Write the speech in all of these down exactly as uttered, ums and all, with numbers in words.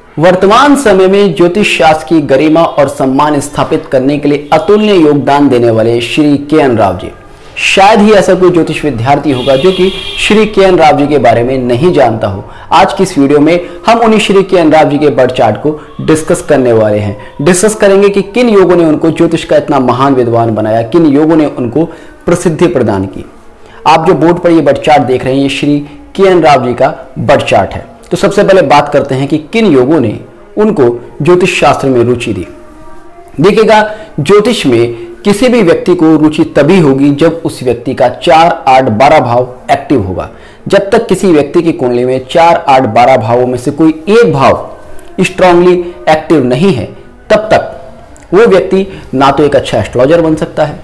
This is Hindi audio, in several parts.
वर्तमान समय में ज्योतिष शास्त्र की गरिमा और सम्मान स्थापित करने के लिए अतुलनीय योगदान देने वाले श्री के एन राव जी। शायद ही ऐसा कोई ज्योतिष विद्यार्थी होगा जो कि श्री के एन राव जी के बारे में नहीं जानता हो। आज की इस वीडियो में हम उन्हीं श्री के एन राव जी के बर्थ चार्ट को डिस्कस करने वाले हैं। डिस्कस करेंगे कि किन योगों ने उनको ज्योतिष का इतना महान विद्वान बनाया, किन योगों ने उनको प्रसिद्धि प्रदान की। आप जो बोर्ड पर ये बर्थ चार्ट देख रहे हैं, ये श्री के एन राव जी का बर्थ चार्ट है। तो सबसे पहले बात करते हैं कि किन योगों ने उनको ज्योतिष शास्त्र में रुचि दी। देखिएगा, ज्योतिष में किसी भी व्यक्ति को रुचि तभी होगी जब उस व्यक्ति का चार आठ बारह भाव एक्टिव होगा। जब तक किसी व्यक्ति की कुंडली में चार आठ बारह भावों में से कोई एक भाव स्ट्रांगली एक्टिव नहीं है, तब तक वो व्यक्ति ना तो एक अच्छा एस्ट्रोलॉजर बन सकता है,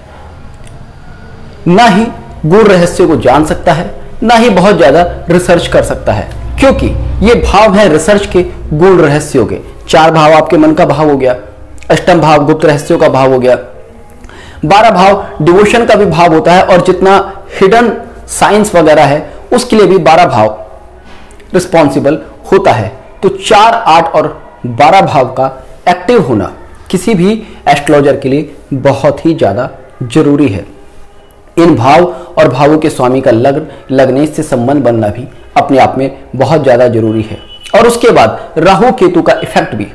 ना ही गूढ़ रहस्य को जान सकता है, ना ही बहुत ज्यादा रिसर्च कर सकता है, क्योंकि ये भाव है रिसर्च के, गूढ़ रहस्यों के। चार भाव आपके मन का भाव हो गया, अष्टम भाव गुप्त रहस्यों का भाव हो गया, बारह भाव डिवोशन का भी भाव होता है, और जितना हिडन साइंस वगैरह है उसके लिए भी बारह भाव रिस्पॉन्सिबल होता है। तो चार आठ और बारह भाव का एक्टिव होना किसी भी एस्ट्रोलॉजर के लिए बहुत ही ज्यादा जरूरी है। इन भाव और भावों के स्वामी का लग्न लग्नेश से संबंध बनना भी अपने आप में बहुत ज्यादा जरूरी है। और उसके बाद राहु केतु का इफेक्ट भी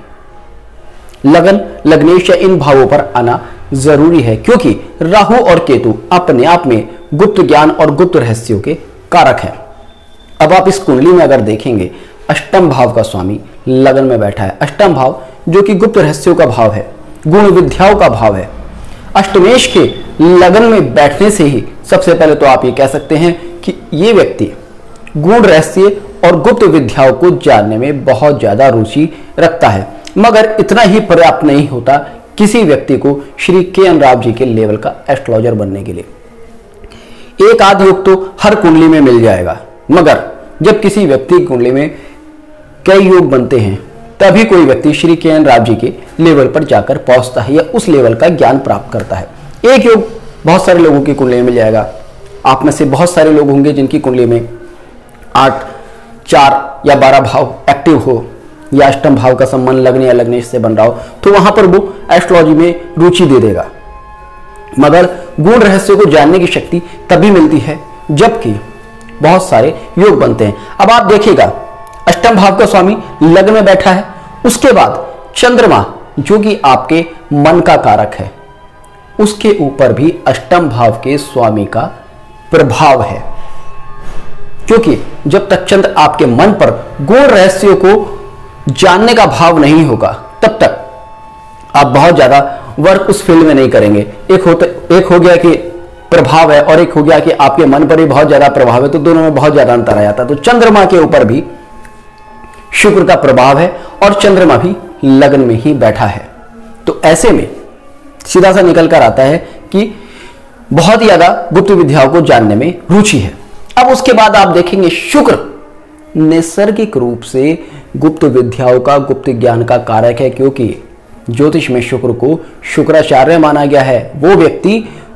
लगन लग्नेश या इन भावों पर आना जरूरी है, क्योंकि राहु और केतु अपने आप में गुप्त ज्ञान और गुप्त रहस्यों के कारक हैं। अब आप इस कुंडली में अगर देखेंगे, अष्टम भाव का स्वामी लगन में बैठा है। अष्टम भाव जो कि गुप्त रहस्यों का भाव है, गुण विद्याओं का भाव है। अष्टमेश के लगन में बैठने से ही सबसे पहले तो आप ये कह सकते हैं कि ये व्यक्ति गूढ़ रहस्य और गुप्त विद्याओं को जानने में बहुत ज्यादा रुचि रखता है। मगर इतना ही पर्याप्त नहीं होता किसी व्यक्ति को श्री के एन राव जी के लेवल का एस्ट्रोलॉजर बनने के लिए। एक आध योग तो हर कुंडली में मिल जाएगा, मगर जब किसी व्यक्ति की कुंडली में कई योग बनते हैं तभी कोई व्यक्ति श्री के एन राव जी के लेवल पर जाकर पहुंचता है या उस लेवल का ज्ञान प्राप्त करता है। एक योग बहुत सारे लोगों की कुंडली में मिल जाएगा। आप में से बहुत सारे लोग होंगे जिनकी कुंडली में आठ चार या बारह भाव एक्टिव हो, या अष्टम भाव का संबंध लग्न या लग्नेश से बन रहा हो, तो वहां पर वो एस्ट्रोलॉजी में रुचि दे देगा। मगर गूढ़ रहस्य को जानने की शक्ति तभी मिलती है जबकि बहुत सारे योग बनते हैं। अब आप देखिएगा, अष्टम भाव का स्वामी लग्न में बैठा है, उसके बाद चंद्रमा जो कि आपके मन का कारक है, उसके ऊपर भी अष्टम भाव के स्वामी का प्रभाव है। क्योंकि जब तक चंद्र आपके मन पर गूढ़ रहस्यों को जानने का भाव नहीं होगा, तब तक आप बहुत ज्यादा वर्क उस फील्ड में नहीं करेंगे। एक होता एक हो गया कि प्रभाव है और एक हो गया कि आपके मन पर भी बहुत ज्यादा प्रभाव है, तो दोनों में बहुत ज्यादा अंतर आ जाता है। तो चंद्रमा के ऊपर भी शुक्र का प्रभाव है और चंद्रमा भी लग्न में ही बैठा है। तो ऐसे में सीधा सा निकल कर आता है कि बहुत ही ज्यादा गुप्त विद्याओं को जानने में रुचि है। अब उसके बाद आप देखेंगे, शुक्र नैसर्गिक रूप से गुप्त विद्याओं का, गुप्त ज्ञान का कारक है, क्योंकि ज्योतिष में शुक्र को शुक्राचार्य माना गया है। वो व्यक्ति,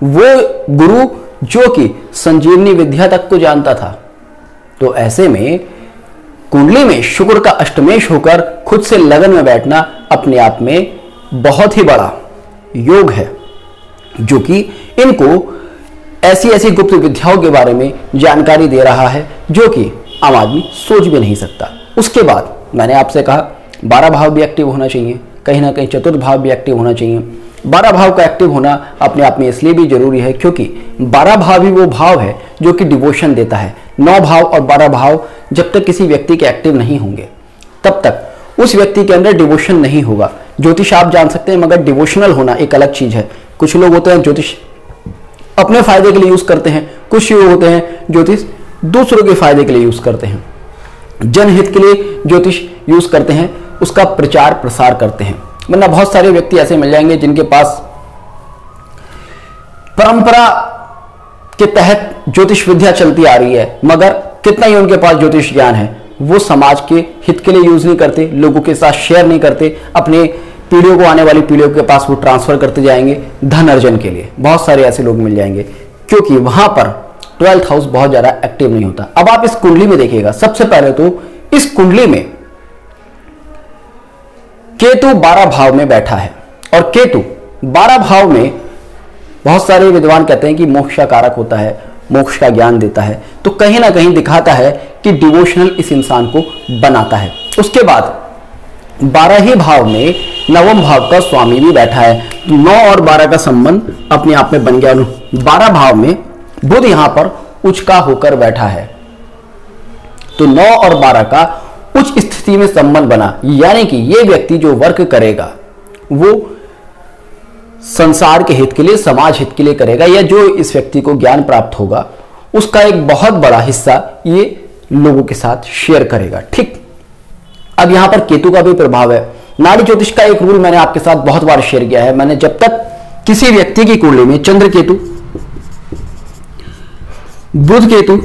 वो गुरु जो कि संजीवनी विद्या तक को जानता था। तो ऐसे में कुंडली में शुक्र का अष्टमेश होकर खुद से लगन में बैठना अपने आप में बहुत ही बड़ा योग है, जो कि इनको ऐसी ऐसी गुप्त विद्याओं के बारे में जानकारी दे रहा है जो कि आम आदमी सोच भी नहीं सकता। उसके बाद मैंने आपसे कहा बारह भाव भी एक्टिव होना चाहिए, कहीं ना कहीं चतुर्थ भाव भी एक्टिव होना चाहिए। बारह भाव का एक्टिव होना अपने आप में इसलिए भी जरूरी है क्योंकि बारह भाव ही वो भाव है जो कि डिवोशन देता है। नौ भाव और बारह भाव जब तक किसी व्यक्ति के एक्टिव नहीं होंगे तब तक उस व्यक्ति के अंदर डिवोशन नहीं होगा। ज्योतिष आप जान सकते हैं, मगर डिवोशनल होना एक अलग चीज है। कुछ लोग होते हैं ज्योतिष अपने फायदे के लिए यूज करते हैं, कुछ लोग होते हैं ज्योतिष दूसरों के फायदे के लिए यूज करते हैं, जनहित के लिए ज्योतिष यूज करते हैं, उसका प्रचार प्रसार करते हैं। वरना बहुत सारे व्यक्ति ऐसे मिल जाएंगे जिनके पास परंपरा के तहत ज्योतिष विद्या चलती आ रही है, मगर कितना ही उनके पास ज्योतिष ज्ञान है, वो समाज के हित के लिए यूज नहीं करते, लोगों के साथ शेयर नहीं करते, अपने पीढ़ियों को, आने वाली पीढ़ियों के पास वो ट्रांसफर करते जाएंगे धन अर्जन के लिए। बहुत सारे ऐसे लोग मिल जाएंगे क्योंकि वहां पर ट्वेल्थ हाउस बहुत ज्यादा एक्टिव नहीं होता। अब आप इस कुंडली में देखिएगा, सबसे पहले तो इस कुंडली में केतु बारह भाव में बैठा है और केतु बारह भाव में बहुत सारे विद्वान कहते हैं कि मोक्ष का कारक होता है, मोक्ष का ज्ञान देता है, तो कहीं ना कहीं दिखाता है कि डिवोशनल इस इंसान को बनाता है। उसके बाद बारह ही भाव में नवम भाव का स्वामी भी बैठा है, तो नौ और बारह का संबंध अपने आप में बन गया। बारह भाव में बुध यहां पर उच्च का होकर बैठा है, तो नौ और बारह का उच्च स्थिति में संबंध बना, यानी कि यह व्यक्ति जो वर्क करेगा वो संसार के हित के लिए, समाज हित के लिए करेगा, या जो इस व्यक्ति को ज्ञान प्राप्त होगा उसका एक बहुत बड़ा हिस्सा ये लोगों के साथ शेयर करेगा। ठीक, अब यहां पर केतु का भी प्रभाव है। नाड़ी ज्योतिष का एक रूल मैंने आपके साथ बहुत बार शेयर किया है। मैंने जब तक किसी व्यक्ति की कुंडली में चंद्र केतु, बुध केतु,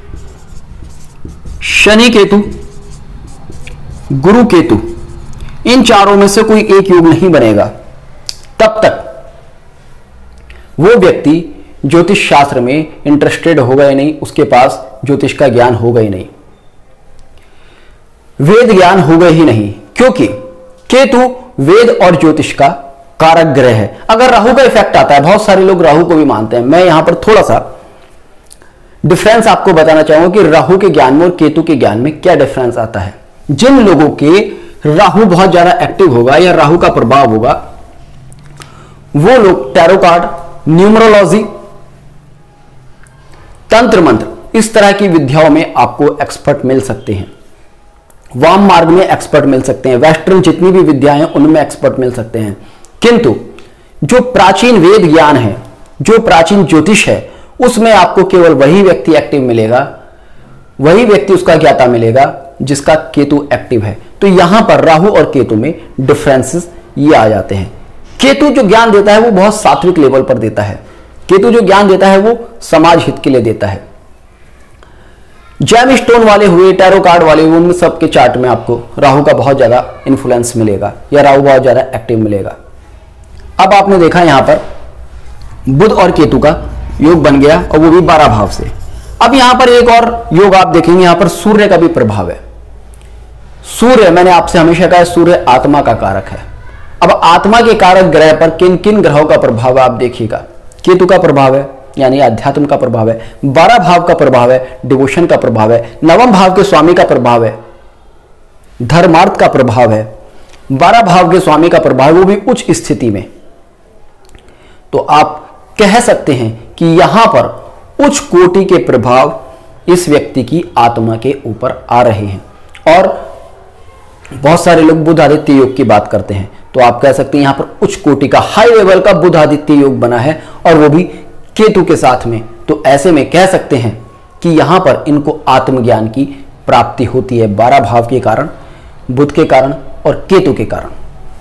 शनि केतु, गुरु केतु, इन चारों में से कोई एक योग नहीं बनेगा, तब तक वो व्यक्ति ज्योतिष शास्त्र में इंटरेस्टेड होगा ही नहीं, उसके पास ज्योतिष का ज्ञान होगा ही नहीं, वेद ज्ञान होगा ही नहीं, क्योंकि केतु वेद और ज्योतिष का कारक ग्रह है। अगर राहु का इफेक्ट आता है, बहुत सारे लोग राहु को भी मानते हैं, मैं यहां पर थोड़ा सा डिफरेंस आपको बताना चाहूंगा कि राहु के ज्ञान में और केतु के ज्ञान में क्या डिफरेंस आता है। जिन लोगों के राहु बहुत ज्यादा एक्टिव होगा या राहु का प्रभाव होगा, वो लोग टैरो कार्ड, न्यूमरोलॉजी, तंत्र मंत्र, इस तरह की विद्याओं में आपको एक्सपर्ट मिल सकते हैं, वाम मार्ग में एक्सपर्ट मिल सकते हैं, वेस्टर्न जितनी भी विद्याएं हैं उनमें एक्सपर्ट मिल सकते हैं। किंतु जो प्राचीन वेद ज्ञान है, जो प्राचीन ज्योतिष है, उसमें आपको केवल वही व्यक्ति एक्टिव मिलेगा, वही व्यक्ति उसका ज्ञाता मिलेगा जिसका केतु एक्टिव है। तो यहां पर राहु और केतु में डिफरेंसेस ये आ जाते हैं। केतु जो ज्ञान देता है वो बहुत सात्विक लेवल पर देता है, केतु जो ज्ञान देता है वो समाज हित के लिए देता है। जेम स्टोन वाले हुए, टैरो कार्ड वाले, उन सब के चार्ट में आपको राहु का बहुत ज्यादा इन्फ्लुएंस मिलेगा या राहु बहुत ज्यादा एक्टिव मिलेगा। अब आपने देखा यहां पर बुध और केतु का योग बन गया और वो भी बारह भाव से। अब यहां पर एक और योग आप देखेंगे, यहां पर सूर्य का भी प्रभाव है। सूर्य, मैंने आपसे हमेशा कहा, सूर्य आत्मा का कारक है। अब आत्मा के कारक ग्रह पर किन किन ग्रहों का प्रभाव है आप देखिएगा। केतु का प्रभाव है यानी अध्यात्म का प्रभाव है, बारह भाव का प्रभाव है, डिवोशन का प्रभाव है, नवम भाव के स्वामी का प्रभाव है, धर्मार्थ का प्रभाव है, बारह भाव के स्वामी का प्रभाव है, वो भी उच्च स्थिति में। तो आप कह सकते हैं कि यहां पर उच्च कोटि के प्रभाव इस व्यक्ति की आत्मा के ऊपर आ रहे हैं। और बहुत सारे लोग बुध आदित्य योग की बात करते हैं, तो आप कह सकते हैं यहां पर उच्च कोटि का हाई लेवल का बुध आदित्य योग बना है और वो भी केतु के साथ में। तो ऐसे में कह सकते हैं कि यहां पर इनको आत्मज्ञान की प्राप्ति होती है, बारह भाव के कारण, बुध के कारण और केतु के कारण।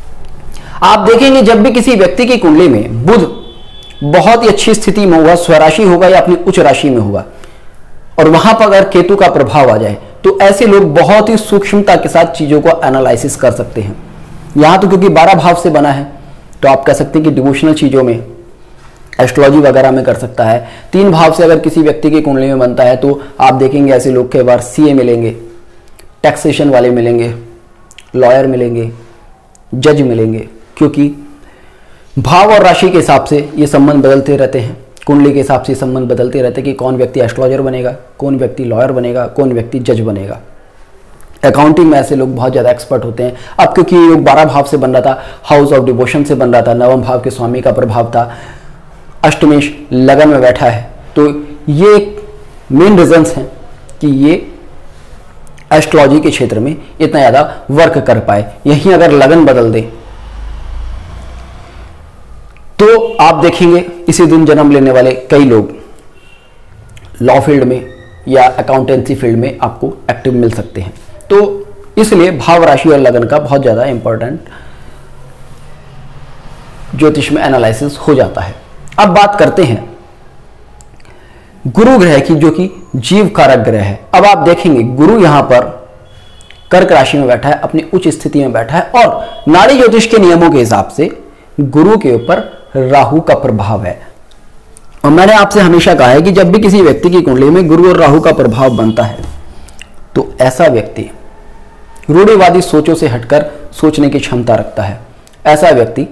आप देखेंगे जब भी किसी व्यक्ति की कुंडली में बुध बहुत ही अच्छी स्थिति में होगा, स्वराशि होगा या अपनी उच्च राशि में होगा, और वहां पर अगर केतु का प्रभाव आ जाए, तो ऐसे लोग बहुत ही सूक्ष्मता के साथ चीजों को एनालिसिस कर सकते हैं। यहां तो क्योंकि बारह भाव से बना है, तो आप कह सकते हैं कि डिवोशनल चीजों में, एस्ट्रोलॉजी वगैरह में कर सकता है। तीन भाव से अगर किसी व्यक्ति की कुंडली में बनता है, तो आप देखेंगे ऐसे लोग कई बार सीए मिलेंगे, टैक्सेशन वाले मिलेंगे, लॉयर मिलेंगे, जज मिलेंगे, क्योंकि भाव और राशि के हिसाब से ये संबंध बदलते रहते हैं, कुंडली के हिसाब से संबंध बदलते रहते हैं कि कौन व्यक्ति एस्ट्रोलॉजर बनेगा, कौन व्यक्ति लॉयर बनेगा, कौन व्यक्ति जज बनेगा। अकाउंटिंग में ऐसे लोग बहुत ज़्यादा एक्सपर्ट होते हैं। अब क्योंकि ये योग बारह भाव से बन रहा था, हाउस ऑफ डिवोशन से बन रहा था, नवम भाव के स्वामी का प्रभाव था, अष्टमेश लगन में बैठा है, तो ये मेन रीजंस हैं कि ये एस्ट्रोलॉजी के क्षेत्र में इतना ज़्यादा वर्क कर पाए। यहीं अगर लगन बदल दे तो आप देखेंगे इसी दिन जन्म लेने वाले कई लोग लॉ फील्ड में या अकाउंटेंसी फील्ड में आपको एक्टिव मिल सकते हैं। तो इसलिए भाव, राशि और लगन का बहुत ज़्यादा इंपॉर्टेंट ज्योतिष में एनालिसिस हो जाता है। अब बात करते हैं गुरु ग्रह की, जो कि जीव कारक ग्रह है। अब आप देखेंगे गुरु यहां पर कर्क राशि में बैठा है, अपनी उच्च स्थिति में बैठा है, और नाड़ी ज्योतिष के नियमों के हिसाब से गुरु के ऊपर राहु का प्रभाव है। और मैंने आपसे हमेशा कहा है कि जब भी किसी व्यक्ति की कुंडली में गुरु और राहु का प्रभाव बनता है, तो ऐसा व्यक्ति रूढ़िवादी सोचों से हटकर सोचने की क्षमता रखता है। ऐसा व्यक्ति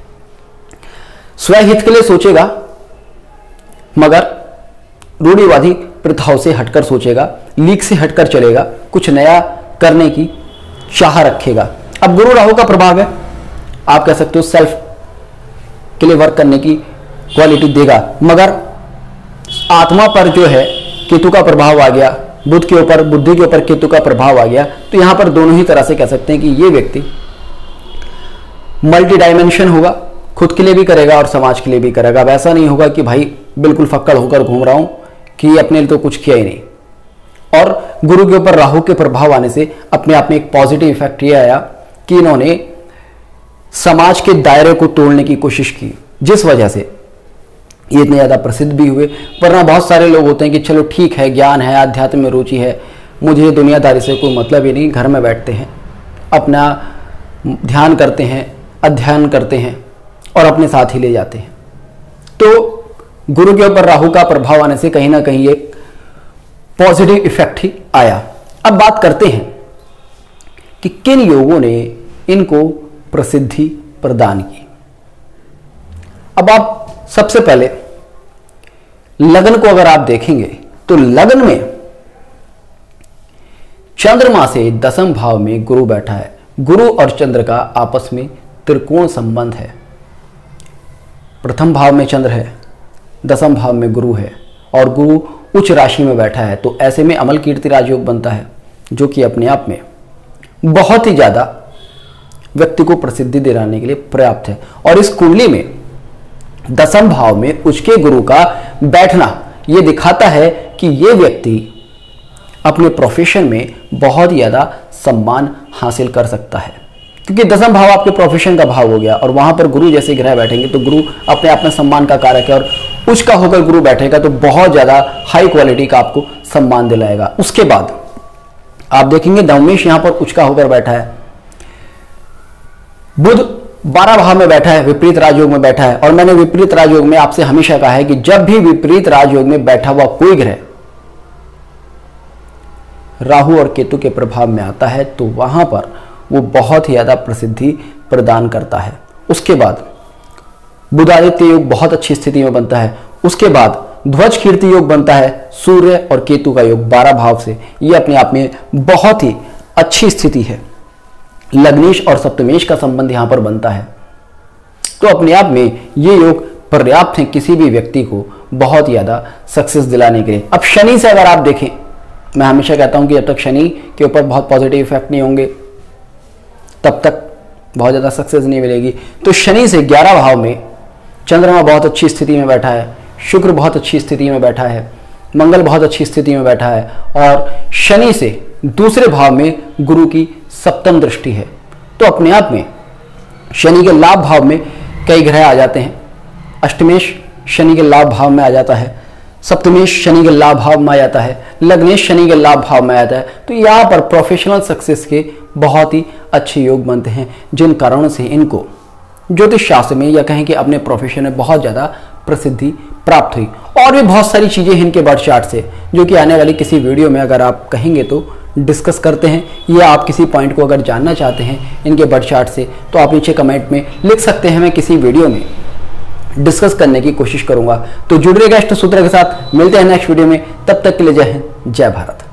स्वहित के लिए सोचेगा, मगर रूढ़िवादी प्रथाओं से हटकर सोचेगा, लीक से हटकर चलेगा, कुछ नया करने की चाह रखेगा। अब गुरु राहु का प्रभाव है, आप कह सकते हो सेल्फ के लिए वर्क करने की क्वालिटी देगा, मगर आत्मा पर जो है केतु का प्रभाव आ गया, बुद्ध के ऊपर, बुद्धि के ऊपर केतु का प्रभाव आ गया, तो यहां पर दोनों ही तरह से कह सकते हैं कि ये व्यक्ति मल्टी डायमेंशन होगा, खुद के लिए भी करेगा और समाज के लिए भी करेगा। वैसा नहीं होगा कि भाई बिल्कुल फक्कड़ होकर घूम रहा हूं कि अपने लिए तो कुछ किया ही नहीं। और गुरु के ऊपर राहु के प्रभाव आने से अपने आप में एक पॉजिटिव इफेक्ट ये आया कि इन्होंने समाज के दायरे को तोड़ने की कोशिश की, जिस वजह से ये इतने ज़्यादा प्रसिद्ध भी हुए। वरना बहुत सारे लोग होते हैं कि चलो ठीक है, ज्ञान है, अध्यात्म में रुचि है, मुझे दुनियादारी से कोई मतलब ही नहीं, घर में बैठते हैं, अपना ध्यान करते हैं, अध्ययन करते हैं और अपने साथ ही ले जाते हैं। तो गुरु के ऊपर राहु का प्रभाव आने से कहीं ना कहीं एक पॉजिटिव इफेक्ट ही आया। अब बात करते हैं कि किन योगों ने इनको प्रसिद्धि प्रदान की। अब आप सबसे पहले लगन को अगर आप देखेंगे तो लगन में चंद्रमा से दसम भाव में गुरु बैठा है। गुरु और चंद्र का आपस में त्रिकोण संबंध है। प्रथम भाव में चंद्र है, दसम भाव में गुरु है और गुरु उच्च राशि में बैठा है। तो ऐसे में अमल कीर्ति राजयोग बनता है, जो कि अपने आप में बहुत ही ज्यादा व्यक्ति को प्रसिद्धि दिलाने के लिए पर्याप्त है। और इस कुंडली में दसम भाव में उच्च के गुरु का बैठना यह दिखाता है कि यह व्यक्ति अपने प्रोफेशन में बहुत ही ज्यादा सम्मान हासिल कर सकता है, क्योंकि दसम भाव आपके प्रोफेशन का भाव हो गया और वहां पर गुरु जैसे ग्रह बैठेंगे तो गुरु अपने आप में सम्मान का कारक है। और उच्च का होकर गुरु बैठेगा तो बहुत ज्यादा हाई क्वालिटी का आपको सम्मान दिलाएगा। उसके बाद आप देखेंगे नवमेश यहां पर उच्च का होकर बैठा है, बुध बारह भाव में बैठा है, विपरीत राजयोग में बैठा है। और मैंने विपरीत राजयोग में आपसे हमेशा कहा है कि जब भी विपरीत राजयोग में बैठा हुआ कोई ग्रह राहु और केतु के प्रभाव में आता है तो वहां पर वो बहुत ही ज्यादा प्रसिद्धि प्रदान करता है। उसके बाद बुधादित्य योग बहुत अच्छी स्थिति में बनता है। उसके बाद ध्वज कीर्ति योग बनता है, सूर्य और केतु का योग बारह भाव से, ये अपने आप में बहुत ही अच्छी स्थिति है। लग्नेश और सप्तमेश का संबंध यहां पर बनता है। तो अपने आप में ये योग पर्याप्त है किसी भी व्यक्ति को बहुत ज्यादा सक्सेस दिलाने के लिए। अब शनि से अगर आप देखें, मैं हमेशा कहता हूं कि जब तक शनि के ऊपर बहुत पॉजिटिव इफेक्ट नहीं होंगे तब तक बहुत ज्यादा सक्सेस नहीं मिलेगी। तो शनि से ग्यारह भाव में चंद्रमा बहुत अच्छी स्थिति में बैठा है, शुक्र बहुत अच्छी स्थिति में बैठा है, मंगल बहुत अच्छी स्थिति में बैठा है और शनि से दूसरे भाव में गुरु की सप्तम दृष्टि है। तो अपने आप में शनि के लाभ भाव में कई ग्रह आ जाते हैं। अष्टमेश शनि के लाभ भाव में आ जाता है, सप्तमेश शनि के लाभ भाव में आ जाता है, लग्नेश शनि के लाभ भाव में आ जाता है। तो यहाँ पर प्रोफेशनल सक्सेस के बहुत ही अच्छे योग बनते हैं, जिन कारणों से इनको ज्योतिष शास्त्र में या कहें कि अपने प्रोफेशन में बहुत ज़्यादा प्रसिद्धि प्राप्त हुई। और भी बहुत सारी चीज़ें हैं इनके बर्थ चार्ट से, जो कि आने वाली किसी वीडियो में अगर आप कहेंगे तो डिस्कस करते हैं, या आप किसी पॉइंट को अगर जानना चाहते हैं इनके बर्थ चार्ट से तो आप नीचे कमेंट में लिख सकते हैं, मैं किसी वीडियो में डिस्कस करने की कोशिश करूंगा। तो जुड़ रहिएगा इष्ट सूत्र के साथ, मिलते हैं नेक्स्ट वीडियो में, तब तक के लिए जय हिंद, जय भारत।